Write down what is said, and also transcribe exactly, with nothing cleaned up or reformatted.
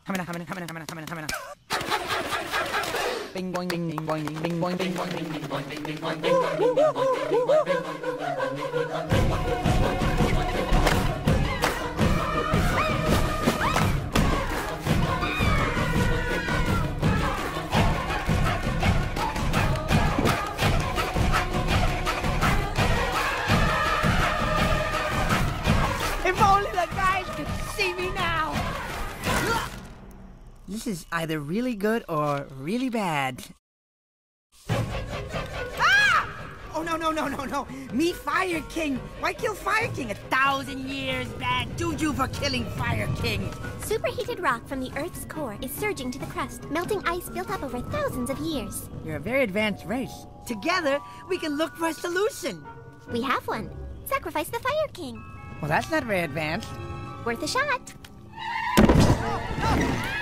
Bing boing bing bing boing bing bing boing bing boing bing bing boing bing bing boing bing boing bing bing boing bing boing bing boing bing boing. If only the guys could see me now! This is either really good or really bad. Ah! Oh, no, no, no, no, no. Me, Fire King. Why kill Fire King? A thousand years bad juju for killing Fire King. Superheated rock from the Earth's core is surging to the crust, melting ice built up over thousands of years. You're a very advanced race. Together, we can look for a solution. We have one. Sacrifice the Fire King. Well, that's not very advanced. Worth a shot. Oh, no.